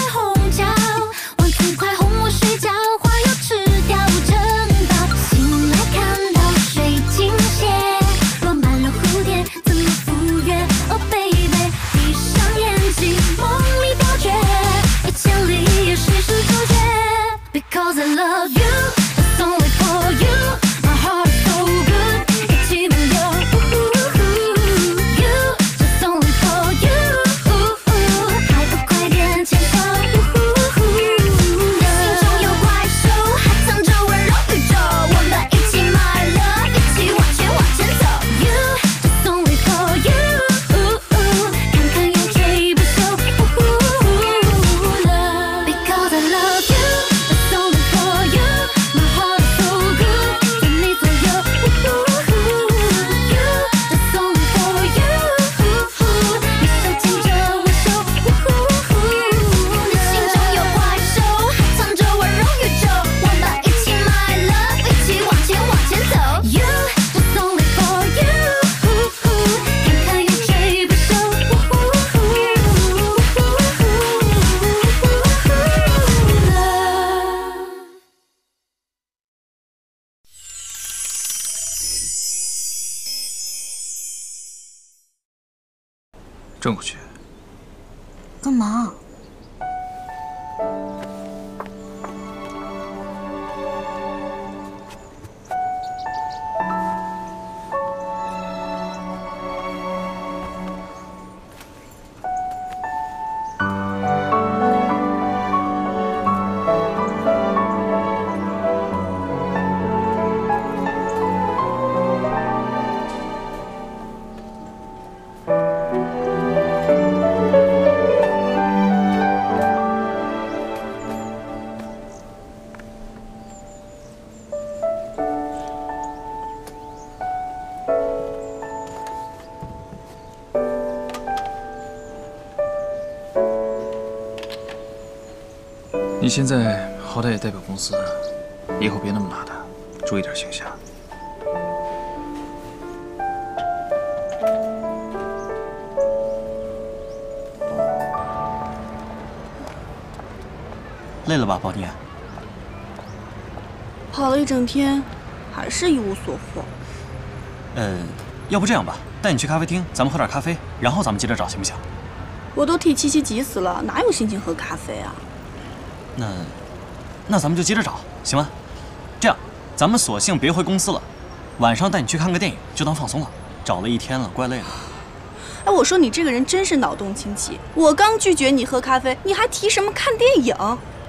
红椒，王子快哄我睡觉，花要吃掉整包。醒来看到水晶鞋，落满了蝴蝶，怎么赴约？Oh baby， 闭上眼睛，梦里表决，1000里也谁是主角 ？Because I love you，it's only for you，my heart is so good， 一起梦游。You，just only for you，还不快点牵手。心中有怪兽，还藏着温柔宇宙，我们一起 my love， 一起往前走。You，just only for you，看看又追不休。Because I love you，it's only for you，my heart is so good， 在你左右。You，just only for you，你手牵着我手。心中有怪兽，还藏着温柔宇宙，我们一起 my love， 一起往前走。You，just only for you，看看又追不休。 转过去。 干嘛？ 你现在好歹也代表公司，以后别那么邋遢，注意点形象。 累了吧，宝妮？ 跑了一整天，还是一无所获。 要不这样吧，带你去咖啡厅，咱们喝点咖啡，然后咱们接着找，行不行？ 我都替七七急死了，哪有心情喝咖啡啊？ 那咱们就接着找，行吗？这样，咱们索性别回公司了，晚上带你去看个电影，就当放松了。找了一天了，怪累的。 哎，我说你这个人真是脑洞清奇，我刚拒绝你喝咖啡，你还提什么看电影？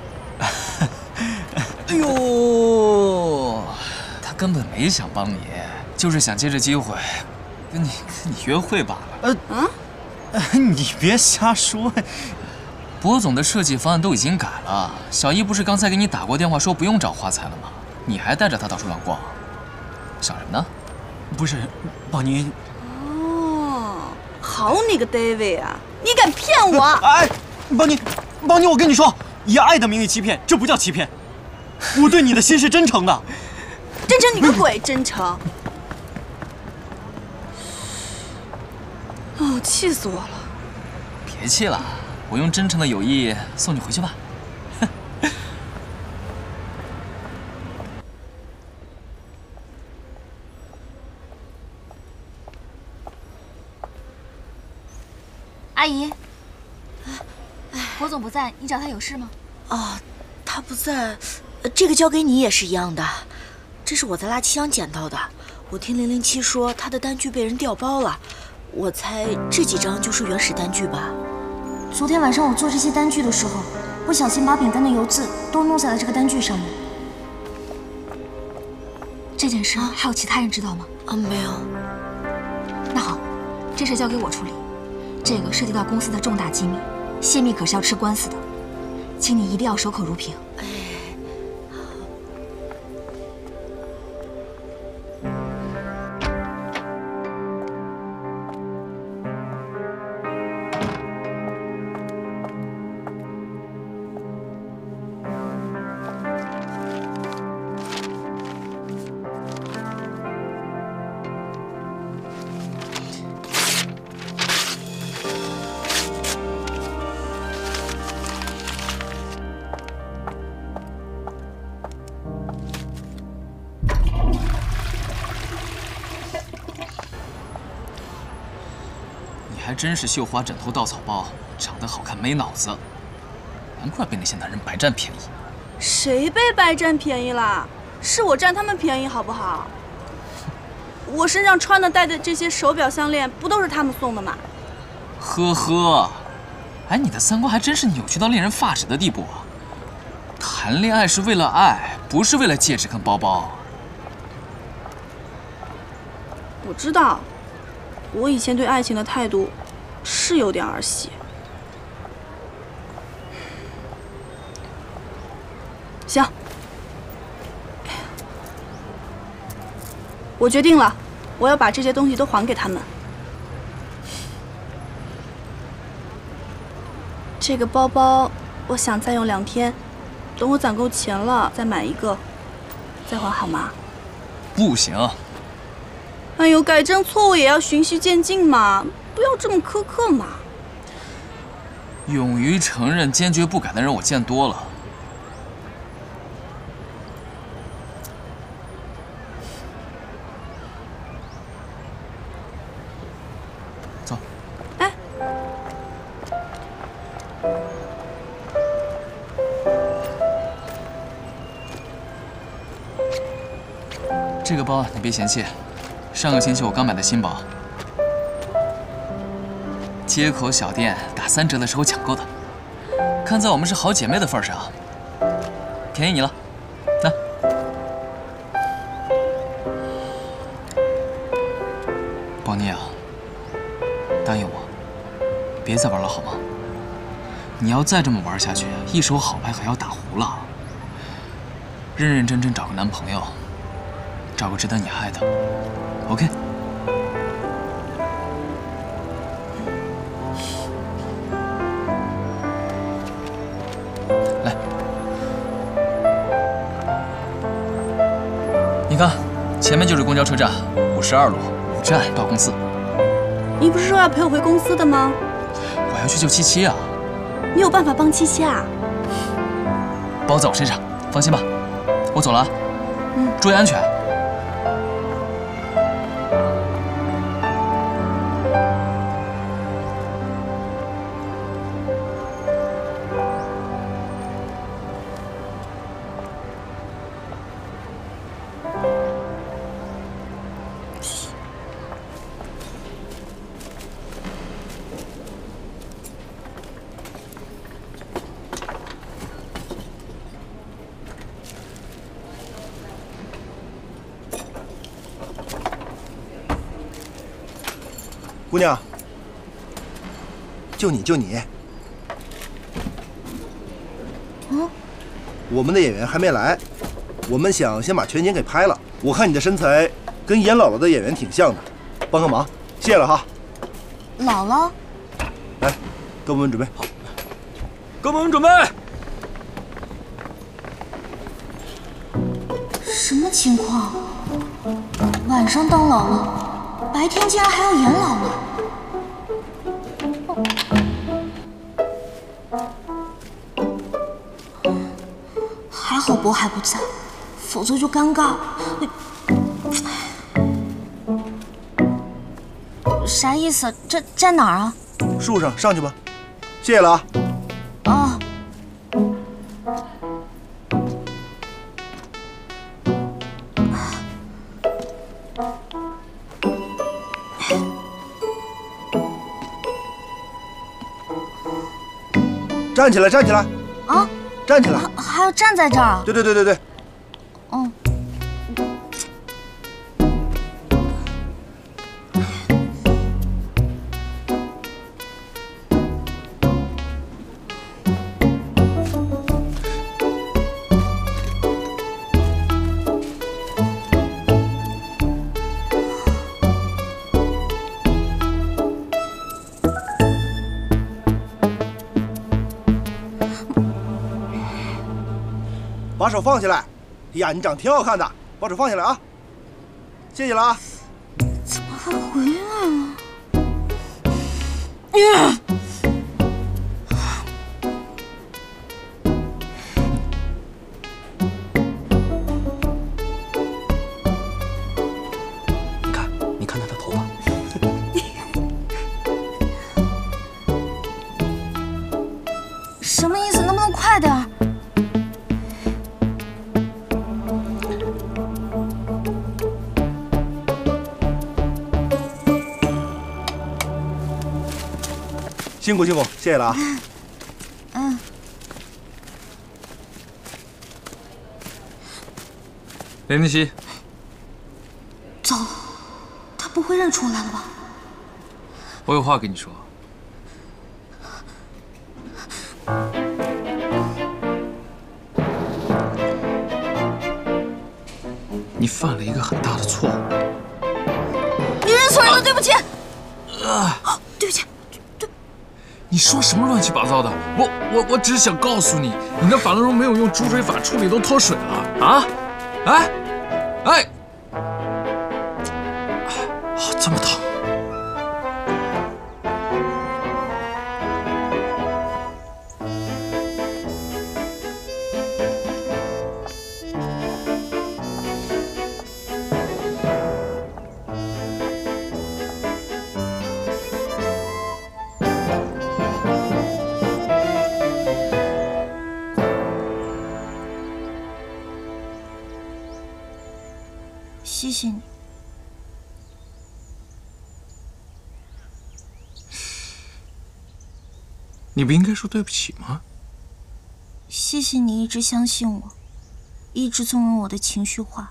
哎呦，他根本没想帮你，就是想借这机会跟你约会罢了。 你别瞎说。 博总的设计方案都已经改了，小姨不是刚才给你打过电话说不用找花材了吗？你还带着她到处乱逛，想什么呢？ 不是，宝妮。 哦，好你个 David 啊！你敢骗我？ 哎，宝妮，我跟你说，以爱的名义欺骗，这不叫欺骗。我对你的心是真诚的。 真诚你个鬼！真诚！哦，气死我了！ 别气了，我用真诚的友谊送你回去吧。 阿姨，博总不在，你找他有事吗？ 哦，他不在，这个交给你也是一样的，这是我在垃圾箱捡到的。我听007说他的单据被人调包了，我猜这几张就是原始单据吧。 昨天晚上我做这些单据的时候，不小心把饼干的油渍都弄在了这个单据上面。 这件事还有其他人知道吗？ 没有。 那好，这事交给我处理。这个涉及到公司的重大机密，泄密可是要吃官司的，请你一定要守口如瓶。 还真是绣花枕头稻草包，长得好看没脑子，难怪被那些男人白占便宜。 谁被白占便宜啦？是我占他们便宜好不好？我身上穿的戴的这些手表项链，不都是他们送的吗？ 呵呵，哎，你的三观还真是扭曲到令人发指的地步啊！谈恋爱是为了爱，不是为了戒指跟包包。 我知道，我以前对爱情的态度是有点儿戏。行，我决定了，我要把这些东西都还给他们。这个包包，我想再用2天，等我攒够钱了再买一个，再还好吗？ 不行。 哎呦，改正错误也要循序渐进嘛，不要这么苛刻嘛。 勇于承认、坚决不改的人我见多了。走。 哎。 这个包你别嫌弃。上个星期我刚买的新包，街口小店打3折的时候抢购的。看在我们是好姐妹的份上，便宜你了。来，宝妮啊，答应我，别再玩了好吗？你要再这么玩下去，一手好牌还要打糊了。认认真真找个男朋友，找个值得你爱的。OK。来，你看，前面就是公交车站，52路，5站到公司。 你不是说要陪我回公司的吗？ 我要去救七七啊！ 你有办法帮七七啊？ 包在我身上，放心吧。我走了啊。注意安全。 姑娘，就你。我们的演员还没来，我们想先把全景给拍了。我看你的身材跟演姥姥的演员挺像的，帮个忙，谢了哈。 姥姥， 来，哥们们准备好。 哥们们准备。 什么情况？晚上当姥姥，白天竟然还要演姥姥。还好波还不在，否则就尴尬。啥意思？这在哪儿啊？ 树上，上去吧。谢了啊。 啊。 站起来，站起来！ 啊！ 站起来！ 还要站在这儿？ 对。 嗯。 把手放下来！哎呀，你长挺好看的，把手放下来啊！谢谢了啊！ 怎么还回来了？ 你看他的头发。 能不能快点儿？ 辛苦辛苦，谢谢了啊。 嗯。 林林熙， 走，他不会认出来了吧？ 我有话跟你说。你犯了一个很大的错误。 你认错人了，对不起。对不起。 你说什么乱七八糟的？我只是想告诉你，你那反了绒没有用煮水法处理都脱水了啊！哎，这么疼。 谢谢你。 你不应该说对不起吗？ 谢谢你一直相信我，一直纵容我的情绪化，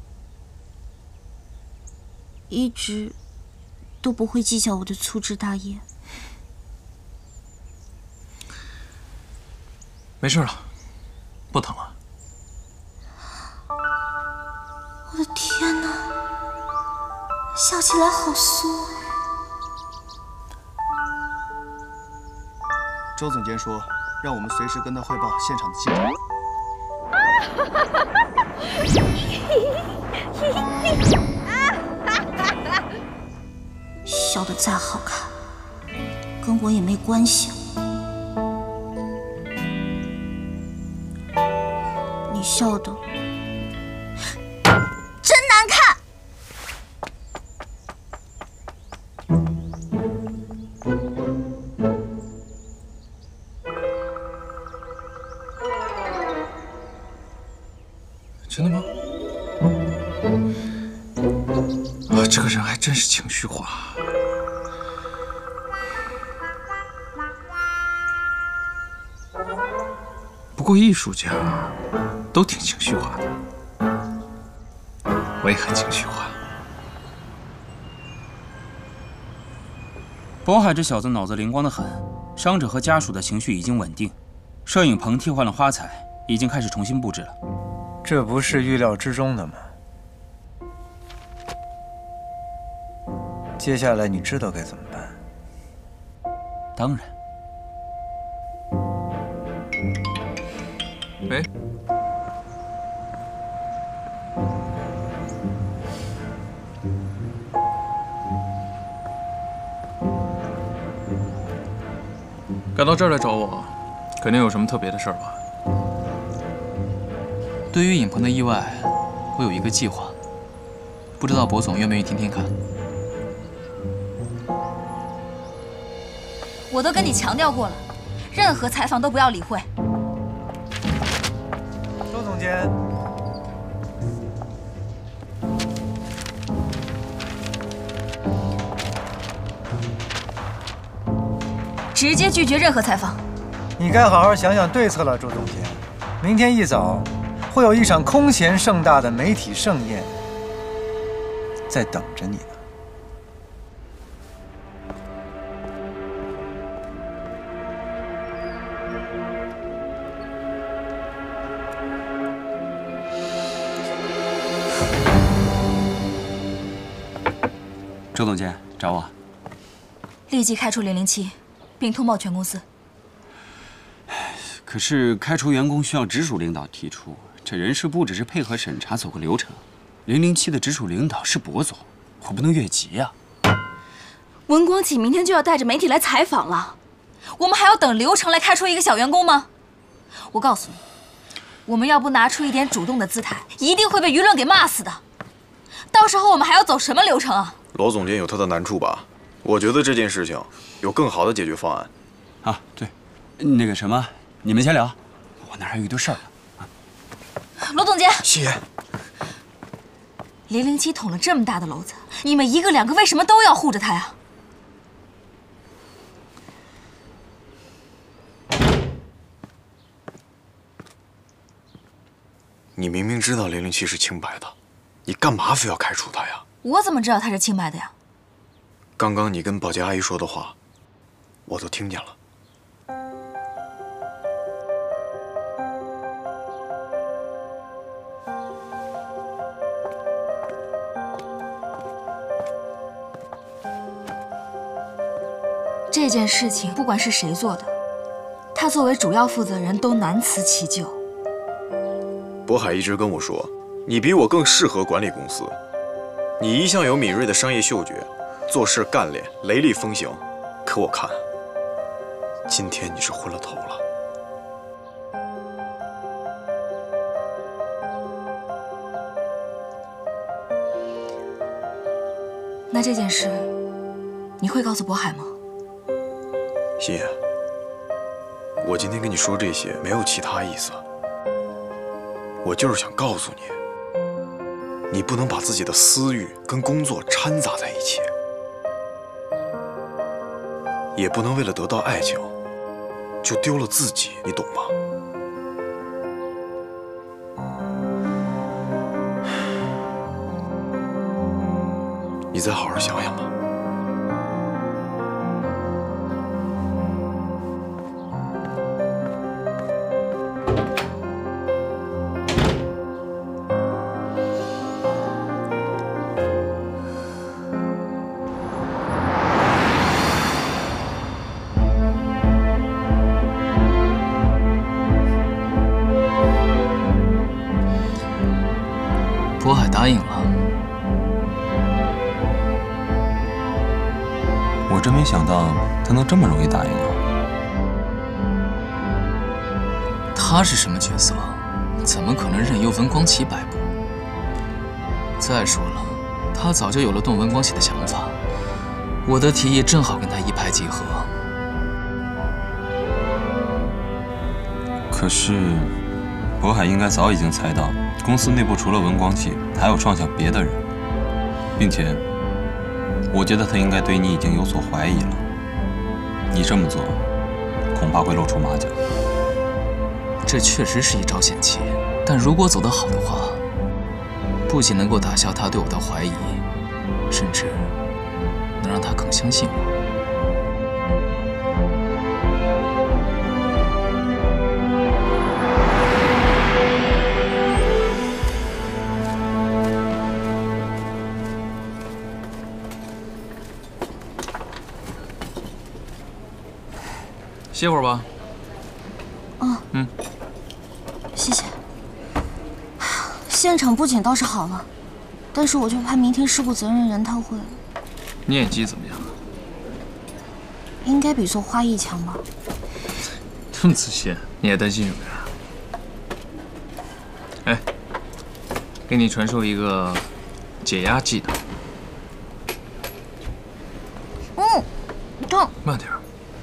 一直都不会计较我的粗枝大叶。 没事了，不疼了。 我的天哪，笑起来好酥啊！ 周总监说，让我们随时跟他汇报现场的进展。笑得再好看，跟我也没关系。你笑的真难看。 真的吗？这个人还真是情绪化。不过艺术家都挺情绪化的，我也很情绪化。 渤海这小子脑子灵光得很，伤者和家属的情绪已经稳定，摄影棚替换了花材，已经开始重新布置了。 这不是预料之中的吗？接下来你知道该怎么办？ 当然。 喂，赶到这儿来找我，肯定有什么特别的事儿吧？ 对于影棚的意外，我有一个计划，不知道博总愿不愿意听听看？ 我都跟你强调过了，任何采访都不要理会。 周总监， 直接拒绝任何采访。 你该好好想想对策了，周总监。明天一早会有一场空前盛大的媒体盛宴在等着你呢。 周总监找我， 立即开除007，并通报全公司。 可是开除员工需要直属领导提出，这人事部只是配合审查走个流程。007的直属领导是博总，我不能越级呀。 文光启明天就要带着媒体来采访了，我们还要等流程来开除一个小员工吗？我告诉你，我们要不拿出一点主动的姿态，一定会被舆论给骂死的。到时候我们还要走什么流程啊？ 罗总监有他的难处吧？我觉得这件事情有更好的解决方案。 啊，对，那个什么， 你们先聊，我那儿还有一堆事儿呢。 罗总监， 谢谢。 007捅了这么大的篓子，你们一个两个为什么都要护着他呀？ 你明明知道007是清白的，你干嘛非要开除他呀？ 我怎么知道他是清白的呀？ 刚刚你跟保洁阿姨说的话，我都听见了。 这件事情不管是谁做的，他作为主要负责人都难辞其咎。 渤海一直跟我说，你比我更适合管理公司。你一向有敏锐的商业嗅觉，做事干练，雷厉风行。可我看，今天你是昏了头了。 那这件事，你会告诉渤海吗？ 心妍，我今天跟你说这些没有其他意思，我就是想告诉你，你不能把自己的私欲跟工作掺杂在一起，也不能为了得到爱情就丢了自己，你懂吗？你再好好想想吧。 渤海答应了。 我真没想到他能这么容易答应啊！ 他是什么角色？怎么可能任由文光启摆布？再说了，他早就有了动文光启的想法，我的提议正好跟他一拍即合。 可是，渤海应该早已经猜到，公司内部除了文光启，还有创想别的人，并且，我觉得他应该对你已经有所怀疑了。你这么做，恐怕会露出马脚。 这确实是一招险棋，但如果走得好的话，不仅能够打消他对我的怀疑，甚至能让他更相信我。歇会儿吧。 哦，谢谢。现场布景倒是好了，但是我就怕明天事故责任人他会…… 你演技怎么样？ 应该比做花艺强吧？ 这么自信，你还担心什么呀？哎，给你传授一个解压技能。 痛。 慢点。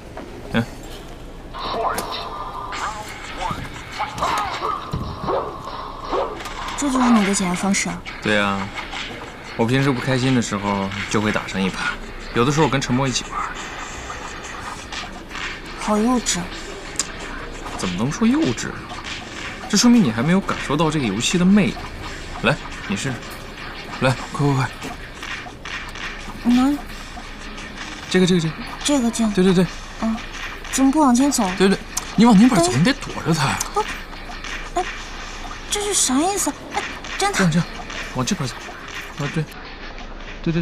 这就是你的解压方式啊？ 对啊，我平时不开心的时候就会打上一盘，有的时候我跟陈默一起玩。 好幼稚。 怎么能说幼稚呢？这说明你还没有感受到这个游戏的魅力。来，你试试。来，快！ 哪里？ 这个键。对。 怎么不往前走？ 对，你往那边走，你得躲着他呀。 这是啥意思？哎，这样， 往这边走。啊，对。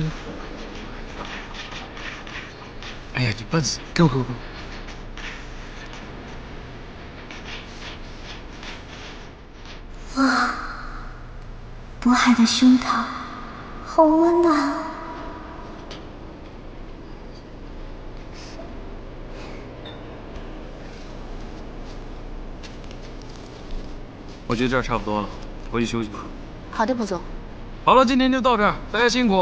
哎呀，你笨死！给我。 哇，渤海的胸膛好温暖。 我觉得这儿差不多了，回去休息吧。 好的，蒲总。 好了，今天就到这儿，大家辛苦。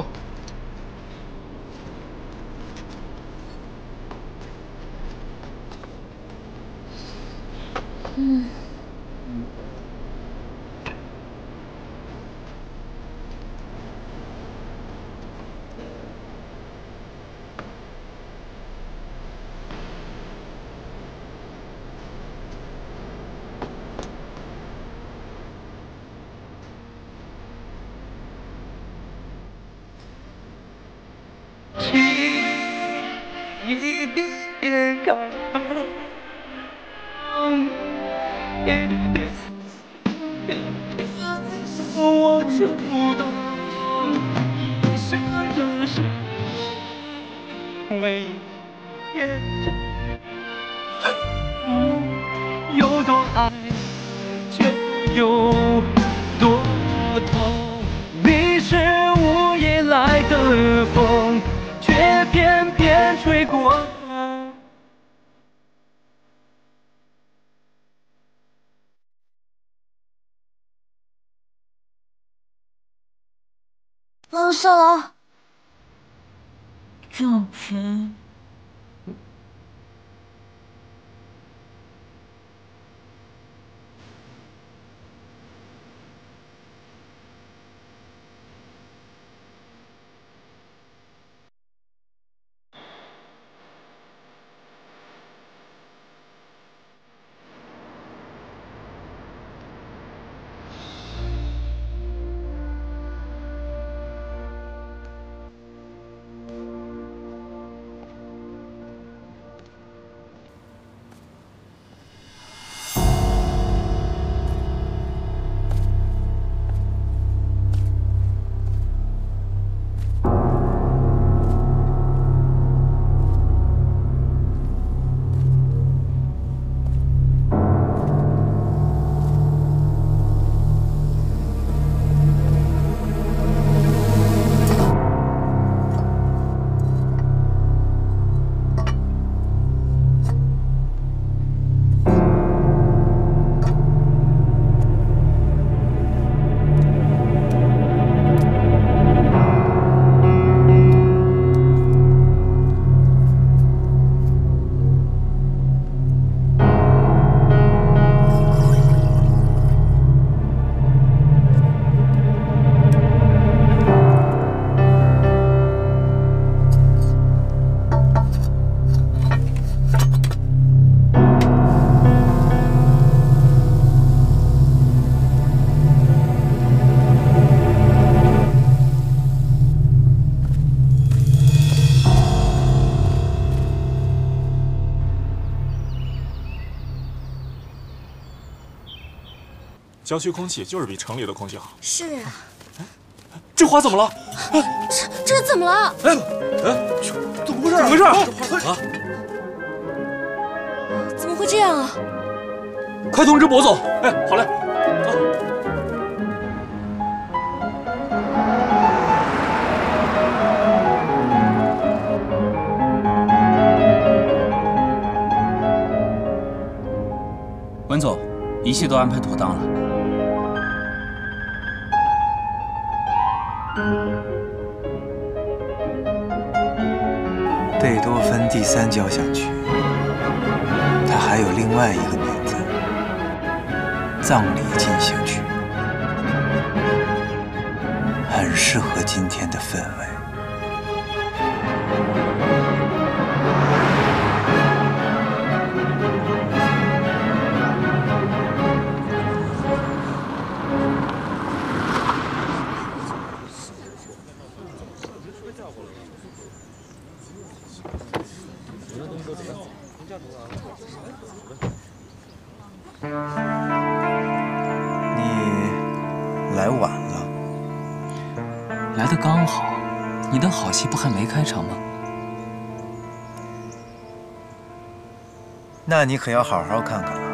我是不懂，现在只是每夜有多爱，就有多痛。你是午夜来的风，却偏偏吹过。 上来。正平。 郊区空气就是比城里的空气好。 是啊。 这花怎么了？ 这怎么了？ 哎，怎么回事？怎么回事？啊！ 怎么会这样啊？ 快通知博总！哎，好嘞。 文总，一切都安排妥当了。 贝多芬第3交响曲，它还有另外一个名字——葬礼进行曲，很适合今天的氛围。你来晚了， 来得刚好。你的好戏不还没开场吗？ 那你可要好好看看了。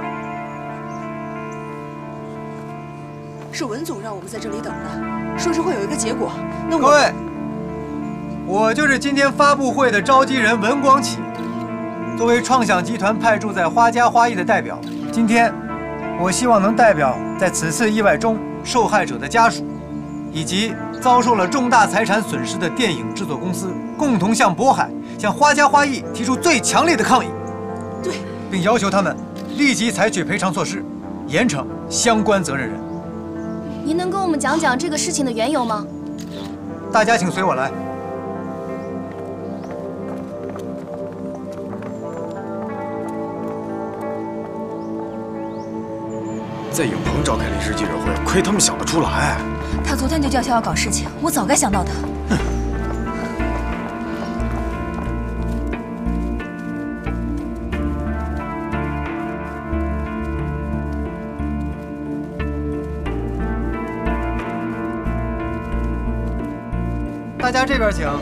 是文总让我们在这里等的，说是会有一个结果。那各位，我就是今天发布会的召集人文光启。作为创想集团派驻在花家花艺的代表，今天我希望能代表在此次意外中受害者的家属，以及遭受了重大财产损失的电影制作公司，共同向渤海、向花家花艺提出最强烈的抗议。 对， 并要求他们立即采取赔偿措施， 严惩相关责任人。 您能跟我们讲讲这个事情的缘由吗？ 大家请随我来。 在影棚召开临时记者会，亏他们想得出来。 他昨天就叫嚣要搞事情，我早该想到的。 大家这边请。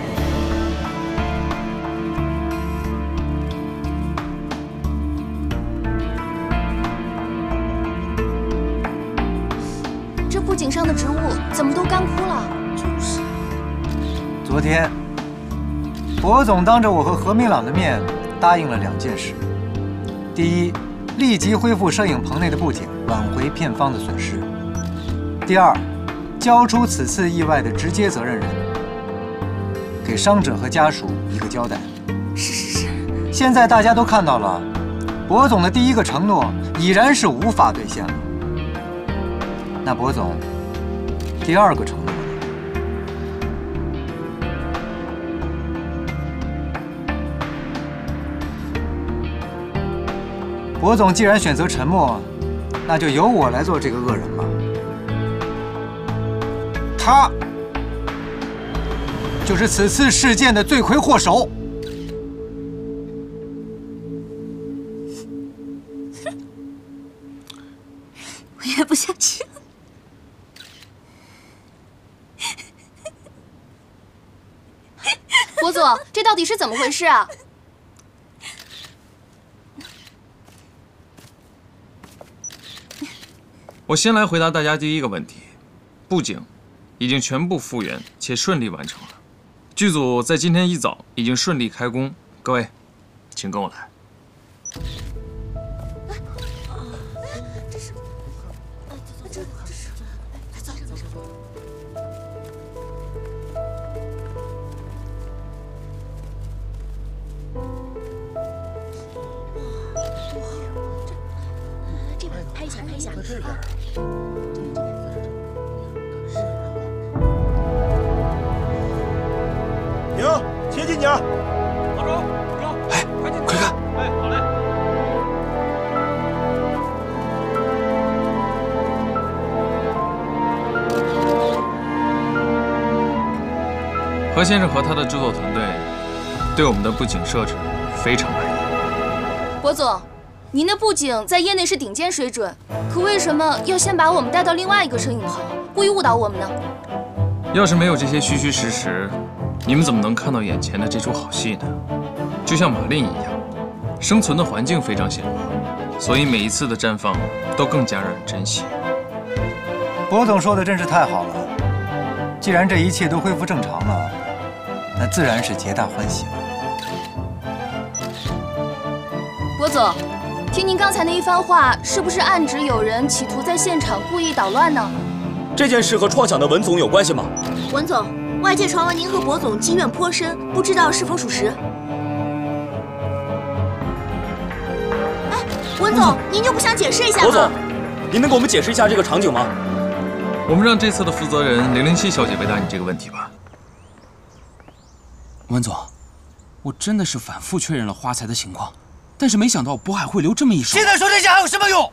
这布景上的植物怎么都干枯了？就是。 昨天，博总当着我和何明朗的面答应了2件事：第一，立即恢复摄影棚内的布景，挽回片方的损失；第二，交出此次意外的直接责任人。给伤者和家属一个交代。 是。 现在大家都看到了，博总的第一个承诺已然是无法兑现了。那博总，第2个承诺呢？博总既然选择沉默，那就由我来做这个恶人吧。他就是此次事件的罪魁祸首。 我也不下去了。博总，这到底是怎么回事啊？ 我先来回答大家第一个问题：布景已经全部复原且顺利完成了。剧组在今天一早已经顺利开工，各位，请跟我来。 这边拍一下，拍一下。 停，切近点。 老周，哎，快看！ 哎，好嘞。何先生和他的制作团队对我们的布景设置非常满意。 博总，您的布景在业内是顶尖水准，可为什么要先把我们带到另外一个摄影棚，故意误导我们呢？ 要是没有这些虚虚实实，你们怎么能看到眼前的这出好戏呢？就像马令一样，生存的环境非常险恶，所以每一次的绽放都更加让人珍惜。 博总说的真是太好了，既然这一切都恢复正常了，那自然是皆大欢喜了。 博总，听您刚才那一番话，是不是暗指有人企图在现场故意捣乱呢？ 这件事和创想的文总有关系吗？ 文总，外界传闻您和博总积怨颇深，不知道是否属实？哎，文总，您就不想解释一下吗？ 博总，您能给我们解释一下这个场景吗？ 我们让这次的负责人007小姐回答你这个问题吧。 文总，我真的是反复确认了花材的情况，但是没想到渤海会留这么一手。 现在说这些还有什么用？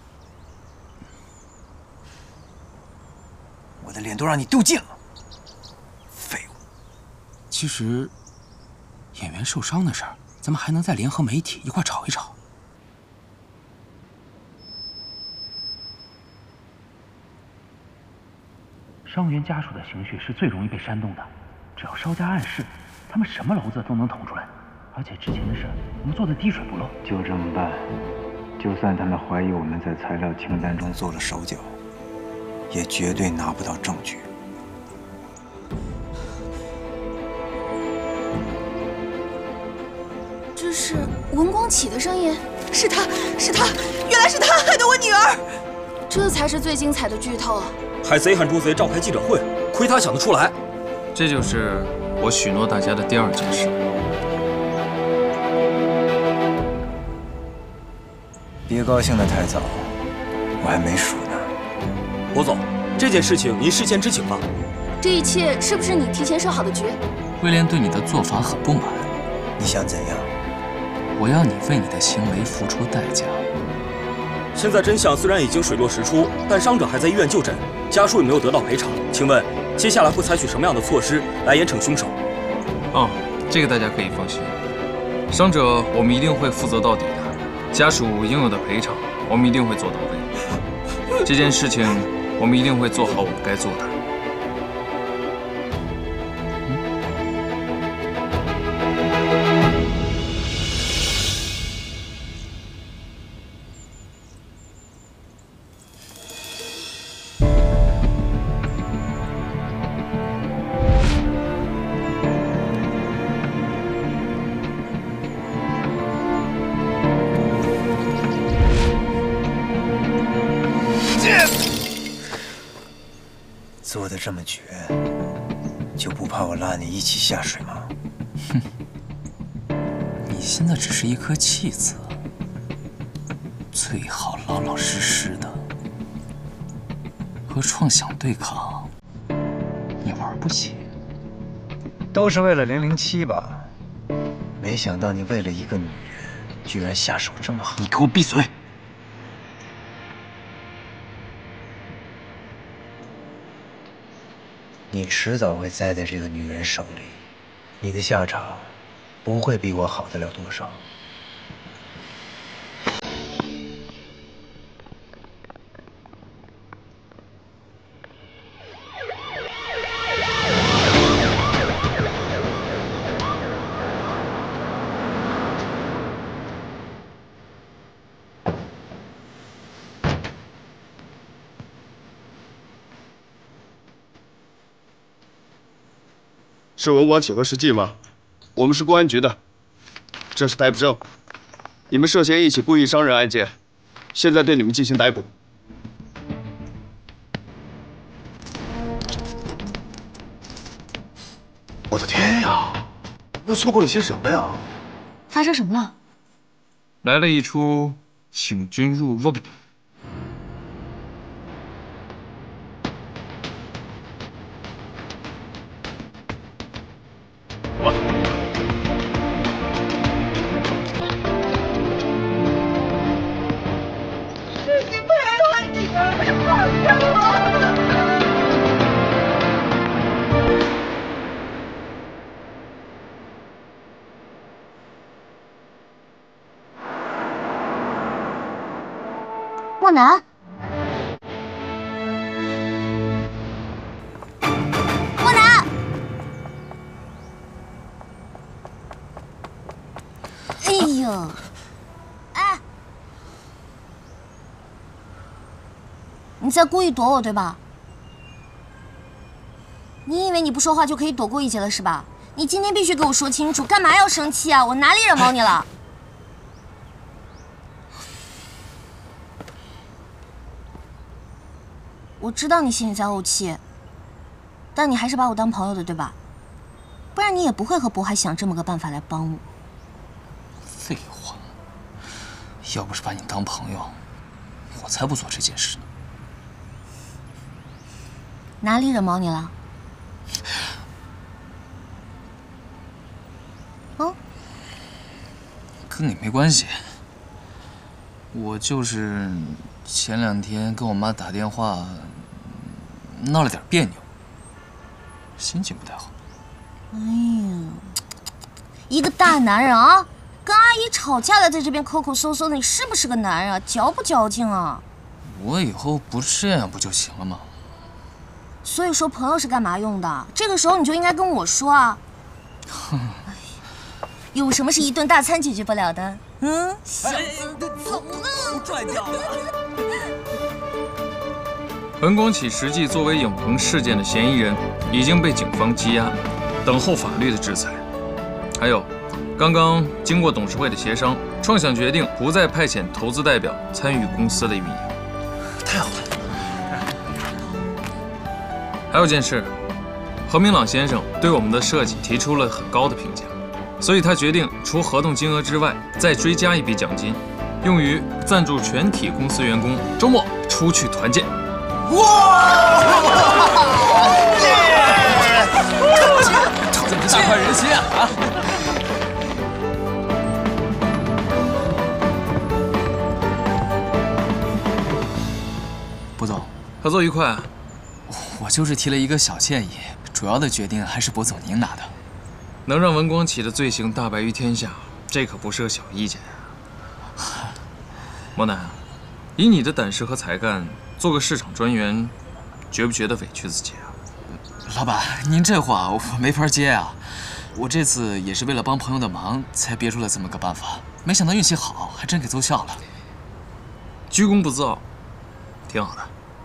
我的脸都让你丢尽了，废物！ 其实，演员受伤的事儿，咱们还能再联合媒体一块吵一吵。 伤员家属的情绪是最容易被煽动的，只要稍加暗示，他们什么篓子都能捅出来。而且之前的事，我们做的滴水不漏。 就这么办，就算他们怀疑我们在材料清单中做了手脚，也绝对拿不到证据。 这是文光启的声音，是他，原来是他害的我女儿，这才是最精彩的剧透。 海贼喊猪贼召开记者会，亏他想得出来。 这就是我许诺大家的第2件事。 别高兴得太早， 我还没数呢。 博总，这件事情您事先知情吗？ 这一切是不是你提前设好的局？ 威廉对你的做法很不满。 你想怎样？ 我要你为你的行为付出代价。 现在真相虽然已经水落石出，但伤者还在医院就诊，家属也没有得到赔偿。请问，接下来会采取什么样的措施来严惩凶手？ 哦，这个大家可以放心，伤者我们一定会负责到底的，家属应有的赔偿我们一定会做到位。这件事情我们一定会做好我们该做的。 做得这么绝，就不怕我拉你一起下水吗？ 哼，你现在只是一颗弃子，最好老老实实的和创想对抗。你玩不起， 都是为了007吧？没想到你为了一个女人，居然下手这么狠！ 你给我闭嘴！ 你迟早会栽在这个女人手里，你的下场不会比我好得了多少。 是文广启和实际吗？我们是公安局的，这是逮捕证，你们涉嫌一起故意伤人案件，现在对你们进行逮捕。我的天呀，又错过了些什么呀？ 发生什么了？ 来了一出请君入瓮。 莫南，莫南，哎呦，哎，你在故意躲我对吧？你以为你不说话就可以躲过一劫了是吧？你今天必须给我说清楚，干嘛要生气啊？我哪里惹毛你了？我知道你心里在怄气，但你还是把我当朋友的，对吧？不然你也不会和渤海想这么个办法来帮我。 废话，要不是把你当朋友，我才不做这件事呢。 哪里惹毛你了？ 跟你没关系，我就是前2天跟我妈打电话，闹了点别扭，心情不太好。 哎呀，一个大男人啊，跟阿姨吵架了，在这边抠抠搜搜的，你是不是个男人啊？矫不矫情啊？ 我以后不这样不就行了吗？ 所以说朋友是干嘛用的？这个时候你就应该跟我说啊。哼，有什么是一顿大餐解决不了的？嗯，小子，走了， 拽掉了。 文广启实际作为影棚事件的嫌疑人，已经被警方羁押，等候法律的制裁。还有，刚刚经过董事会的协商，创想决定不再派遣投资代表参与公司的运营。 太好了。 还有件事，何明朗先生对我们的设计提出了很高的评价，所以他决定除合同金额之外，再追加一笔奖金，用于赞助全体公司员工周末出去团建。 哇！这么大快人心啊！博总， 合作愉快。 我就是提了一个小建议，主要的决定还是博总您拿的。 能让文光启的罪行大白于天下，这可不是个小意见啊。莫南，以你的胆识和才干，做个市场专员，觉不觉得委屈自己啊？ 老板，您这话我没法接啊！我这次也是为了帮朋友的忙，才憋出了这么个办法，没想到运气好，还真给奏效了。 居功不自傲，挺好的。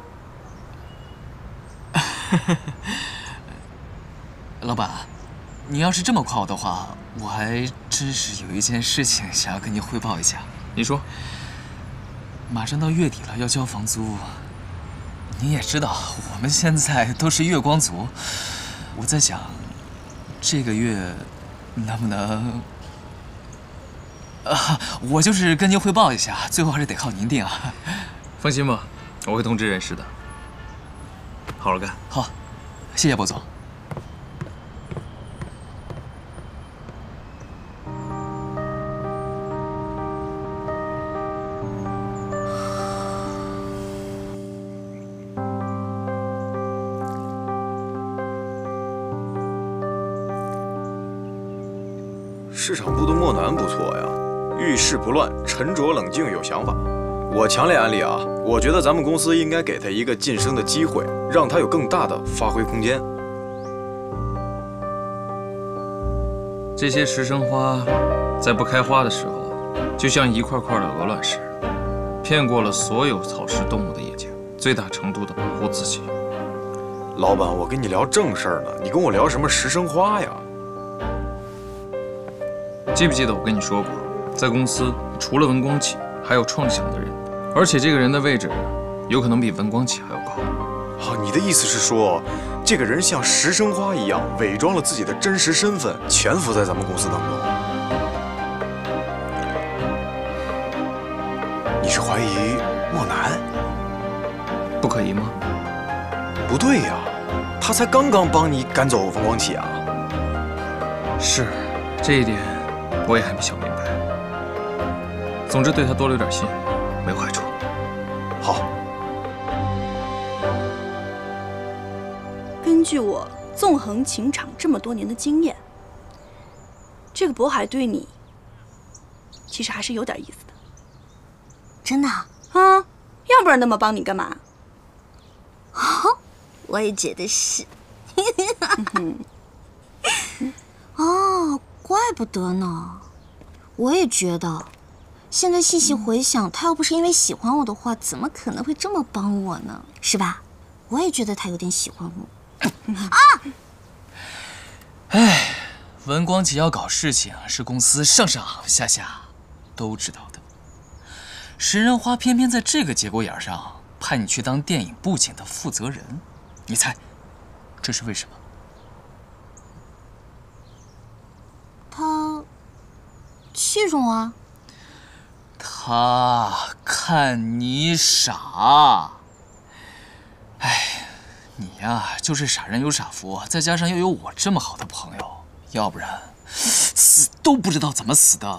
老板，你要是这么夸我的话，我还真是有一件事情想要跟您汇报一下。 你说。 马上到月底了，要交房租。您也知道，我们现在都是月光族。我在想，这个月能不能……我就是跟您汇报一下，最后还是得靠您定啊。 放心吧，我会通知人事的。好好干。 好，谢谢博总。 市场部的莫南不错呀，遇事不乱，沉着冷静，有想法。我强烈安利啊！我觉得咱们公司应该给他一个晋升的机会，让他有更大的发挥空间。 这些石生花在不开花的时候，就像一块块的鹅卵石，骗过了所有草食动物的眼睛，最大程度的保护自己。 老板，我跟你聊正事儿呢，你跟我聊什么石生花呀？ 记不记得我跟你说过，在公司除了文光启，还有创想的人，而且这个人的位置有可能比文光启还要高。 你的意思是说，这个人像石生花一样，伪装了自己的真实身份，潜伏在咱们公司当中？你是怀疑莫南？ 不可疑吗？ 不对呀，他才刚刚帮你赶走文光启啊。 是，这一点我也还没想明白。总之，对他多留点心，没坏处。 好。 根据我纵横情场这么多年的经验，这个渤海对你其实还是有点意思的。 真的？ 要不然那么帮你干嘛？ 我也觉得是。哦，怪不得呢。我也觉得。现在细细回想，他要不是因为喜欢我的话，怎么可能会这么帮我呢？是吧？我也觉得他有点喜欢我。 哎，文光启要搞事情，是公司上上下下都知道的。食人花偏偏在这个节骨眼上派你去当电影布景的负责人，你猜这是为什么？ 他器重啊。 他看你傻。哎，你呀，就是傻人有傻福，再加上又有我这么好的朋友，要不然死都不知道怎么死的。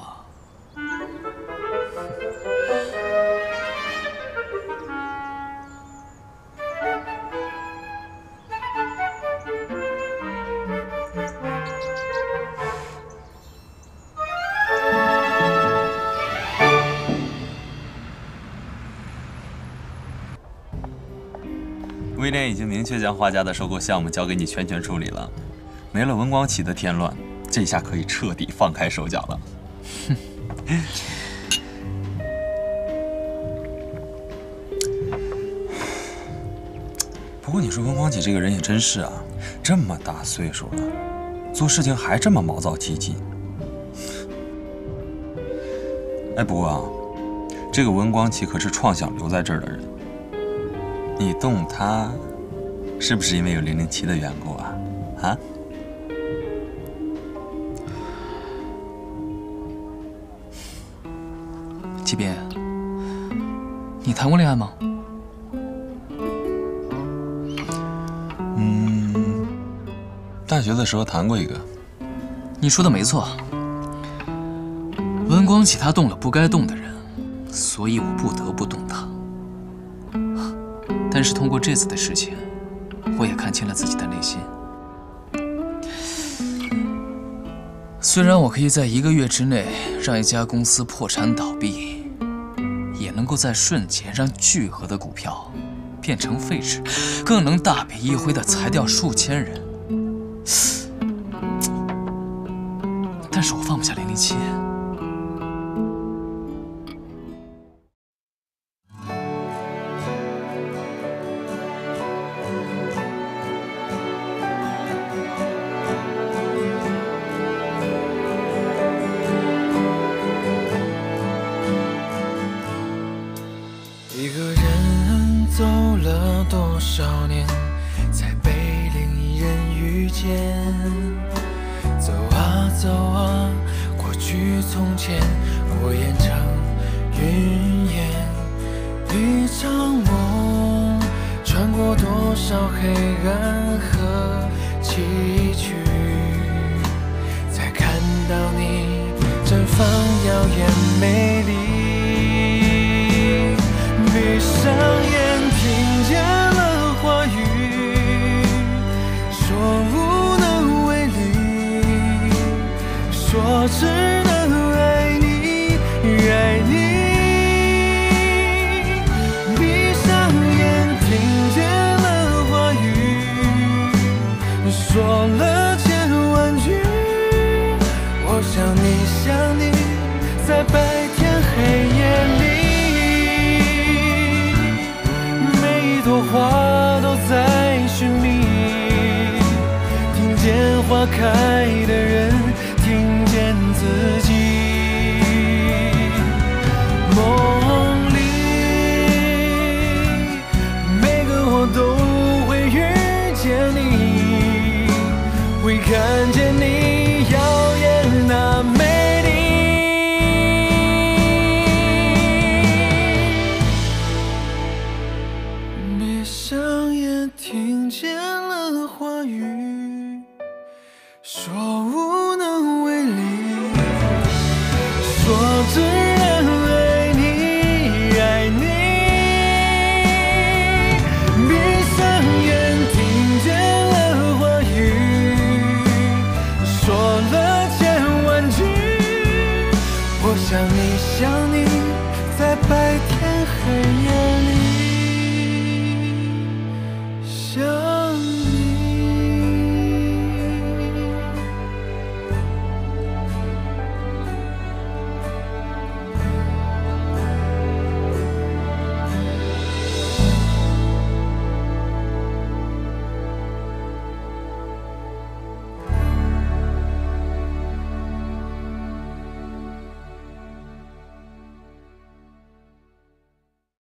威廉已经明确将花家的收购项目交给你全权处理了，没了文光启的添乱，这下可以彻底放开手脚了。不过你说文光启这个人也真是啊，这么大岁数了，做事情还这么毛躁激进。哎，不过啊，这个文光启可是创想留在这儿的人。你动他，是不是因为有007的缘故啊？啊？ 季斌，你谈过恋爱吗？ 大学的时候谈过一个。 你说的没错，文光启他动了不该动的人，所以我不得不动他。但是通过这次的事情，我也看清了自己的内心。虽然我可以在1个月之内让一家公司破产倒闭，也能够在瞬间让巨额的股票变成废纸，更能大笔一挥地裁掉数千人。但是我放不下007。 一个人走了多少年，才被另一人遇见？走啊走啊，过去从前，过眼成云烟。一场梦，穿过多少黑暗和崎岖，才看到你绽放耀眼美丽。闭上眼，听见了话语，说无能为力，说只能爱你，爱你。闭上眼，听见了话语，说了千万句，我想你，在白天黑夜里。一朵花都在寻觅，听见花开的人，听见自己。梦里每个我都会遇见你，会看见你耀眼那美丽。听见了话语，说